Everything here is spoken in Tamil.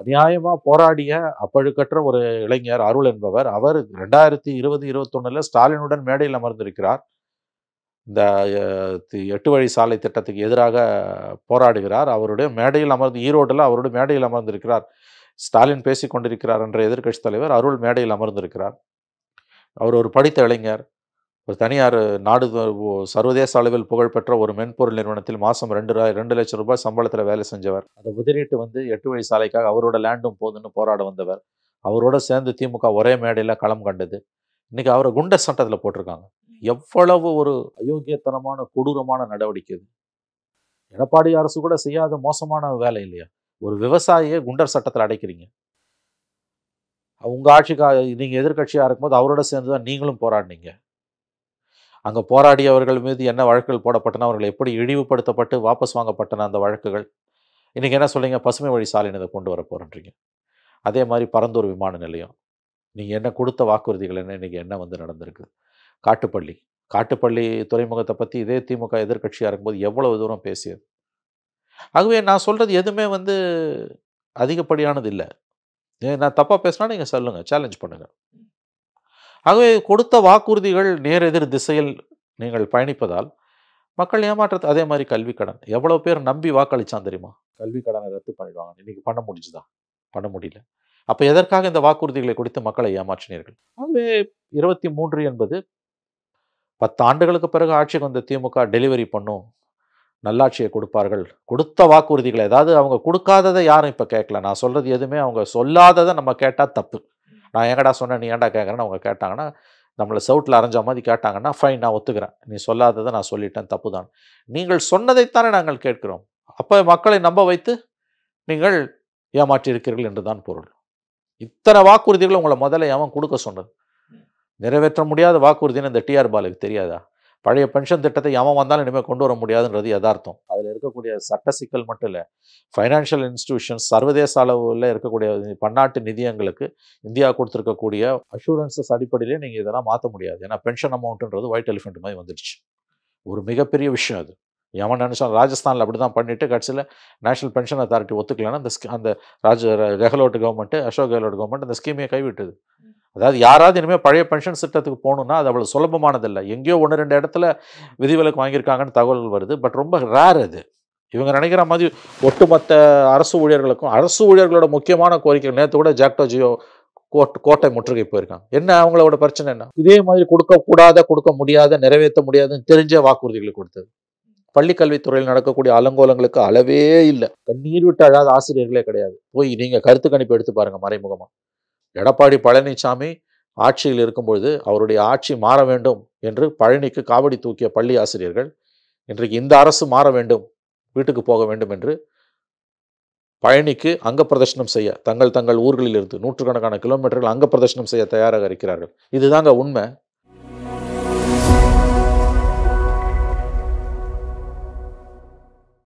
அநியாயமா போராடிய அப்பழுக்கற்ற ஒரு இளைஞர் அருள் என்பவர், அவர் 2020, 21ல ஸ்டாலினுடன் மேடையில் அமர்ந்திருக்கிறார். இந்த 8 வழி சாலை திட்டத்துக்கு எதிராக போராடுகிறார். அவருடைய மேடையில் அமர்ந்து ஈரோட்டில் அவருடைய மேடையில் அமர்ந்திருக்கிறார். ஸ்டாலின் பேசிக் கொண்டிருக்கிறார் என்ற எதிர்க்கட்சித் தலைவர் அருள் மேடையில் அமர்ந்திருக்கிறார். அவர் ஒரு படித்த இளைஞர். ஒரு தனியார் சர்வதேச அளவில் புகழ்பெற்ற ஒரு மென்பொருள் நிறுவனத்தில் மாதம் 2 லட்சம் ரூபாய் சம்பளத்தில் வேலை செஞ்சவர். அதை உதறிட்டு வந்து 8 வழி சாலைக்காக அவரோட லேண்டும் போதுன்னு போராட வந்தவர். அவரோட சேர்ந்து திமுக ஒரே மேடையில் களம் கண்டது. இன்னைக்கு அவரை குண்டர் சட்டத்தில் போட்டிருக்காங்க. எவ்வளவு ஒரு அயோக்கியத்தனமான கொடூரமான நடவடிக்கை இது. எடப்பாடி அரசு கூட செய்யாத மோசமான வேலை இல்லையா? ஒரு விவசாயியை குண்டர் சட்டத்தில் அடைக்கிறீங்க. உங்க ஆட்சிக்கு நீங்க எதிர்க்கட்சியா இருக்கும்போது அவரோட சேர்ந்து தான் நீங்களும் போராடினீங்க. அங்கே போராடியவர்கள் மீது என்ன வழக்குகள் போடப்பட்டன, அவர்கள் எப்படி இழிவுபடுத்தப்பட்டு வாபஸ் வாங்கப்பட்டன அந்த வழக்குகள். இன்றைக்கி என்ன சொல்கிறீங்க, பசுமை வழி சாலைன்னு இதை கொண்டு வர போகிறேன்றீங்க. அதே மாதிரி பரந்தூர் விமான நிலையம், நீங்கள் என்ன கொடுத்த வாக்குறுதிகள் என்ன, இன்றைக்கி என்ன வந்து நடந்திருக்கு. காட்டுப்பள்ளி துறைமுகத்தை பற்றி இதே திமுக எதிர்க்கட்சியாக இருக்கும்போது எவ்வளவு தூரம் பேசியது. ஆகவே நான் சொல்கிறது எதுவுமே வந்து அதிகப்படியானது இல்லை. நான் தப்பாக பேசினா நீங்கள் சொல்லுங்கள், சேலஞ்ச் பண்ணுங்கள். ஆகவே கொடுத்த வாக்குறுதிகள் நேர் எதிர் திசையில் நீங்கள் பயணிப்பதால் மக்கள் ஏமாற்றத்தை. அதே மாதிரி கல்வி கடன், எவ்வளோ பேர் நம்பி வாக்களிச்சான் தெரியுமா? கல்வி கடனை ரத்து பண்ணிடுவாங்க, இன்னைக்கு பண்ண முடிஞ்சுதா? பண்ண முடியல. அப்போ எதற்காக இந்த வாக்குறுதிகளை கொடுத்து மக்களை ஏமாற்றினீர்கள்? ஆகவே 23 என்பது 10 ஆண்டுகளுக்கு பிறகு ஆட்சிக்கு வந்த திமுக டெலிவரி பண்ணும், நல்லாட்சியை கொடுப்பார்கள். கொடுத்த வாக்குறுதிகளை, அதாவது அவங்க கொடுக்காததை யாரும் இப்போ கேட்கல. நான் சொல்கிறது எதுவுமே அவங்க சொல்லாததை நம்ம கேட்டால் தப்பு. நான் எங்கடா சொன்னேன், நீ ஏன்டா கேட்குறேன்னு அவங்க கேட்டாங்கன்னா, நம்மளை சவுட்டில் அரைஞ்ச மாதிரி கேட்டாங்கன்னா ஃபைன், நான் ஒத்துக்கிறேன். நீ சொல்லாததை நான் சொல்லிட்டேன், தப்பு தான். நீங்கள் சொன்னதைத்தானே நாங்கள் கேட்கிறோம். அப்போ மக்களை நம்ப வைத்து நீங்கள் ஏமாற்றியிருக்கிறீர்கள் என்று தான் பொருள். இத்தனை வாக்குறுதிகளை உங்களை முதல்ல எவன் கொடுக்க சொன்னது? நிறைவேற்ற முடியாத வாக்குறுதின்னு இந்த டிஆர் பாலுக்கு தெரியாதா? பழைய பென்ஷன் திட்டத்தை எவன் வந்தாலும் இனிமேல் கொண்டு வர முடியாதுன்றது யதார்த்தம். அதில் இருக்கக்கூடிய சட்ட சிக்கல் மட்டும் இல்லை, ஃபைனான்ஷியல் இன்ஸ்டிடியூஷன்ஸ், சர்வதேச அளவில் இருக்கக்கூடிய பன்னாட்டு நிதியங்களுக்கு இந்தியா கொடுத்துருக்கக்கூடிய அஷூரன்ஸஸ் அடிப்படையிலே நீங்கள் இதெல்லாம் மாற்ற முடியாது. ஏன்னா பென்ஷன் அமௌண்ட்டுன்றது ஒயிட் எலிஃபென்ட் மாதிரி வந்துடுச்சு. ஒரு மிகப்பெரிய விஷயம் அது. எவன் நினச்சான் ராஜஸ்தானில் அப்படி தான் பண்ணிவிட்டு கடைசியில் நேஷனல் பென்ஷன் அத்தாரிட்டி ஒத்துக்கலன்னா அந்த கெஹ்லோட் கவர்மெண்ட்டு, அசோக் கெஹ்லோட் கவர்மெண்ட் அந்த ஸ்கீமையை கைவிட்டுது. அதாவது யாராவது இனிமேல் பழைய பென்ஷன் திட்டத்துக்கு போகணுன்னா அது அவ்வளோ சுலபமானதில்லை. எங்கேயோ 1-2 இடத்துல விதிவிலக்கு வாங்கியிருக்காங்கன்னு தகவல்கள் வருது. பட் ரொம்ப ரேர் அது. இவங்க நினைக்கிற மாதிரி ஒட்டுமொத்த அரசு ஊழியர்களோட முக்கியமான கோரிக்கை. நேற்று கூட ஜாக்டோ ஜியோ கோட்டை முற்றுகை போயிருக்காங்க. என்ன அவங்களோட பிரச்சனை என்ன? இதே மாதிரி கொடுக்க முடியாத, நிறைவேற்ற முடியாதுன்னு தெரிஞ்ச வாக்குறுதிகளை கொடுத்தது. பள்ளிக்கல்வித்துறையில் நடக்கக்கூடிய அலங்கோலங்களுக்கு அளவே இல்லை. கண்ணீர் விட்டு அழாத ஆசிரியர்களே கிடையாது. போய் நீங்கள் கருத்து கணிப்பு எடுத்து பாருங்கள் மறைமுகமாக. எடப்பாடி பழனிசாமி ஆட்சியில் இருக்கும்பொழுது அவருடைய ஆட்சி மாற வேண்டும் என்று பழனிக்கு காவடி தூக்கிய பள்ளி ஆசிரியர்கள் இன்றைக்கு இந்த அரசு மாற வேண்டும், வீட்டுக்கு போக வேண்டும் என்று பழனிக்கு அங்க பிரதர்ஷனம் செய்ய தங்கள் ஊர்களில் இருந்து 100கணக்கான கிலோமீட்டர்கள் அங்க பிரதர்ஷனம் செய்ய தயாராக இருக்கிறார்கள். இதுதாங்க உண்மை.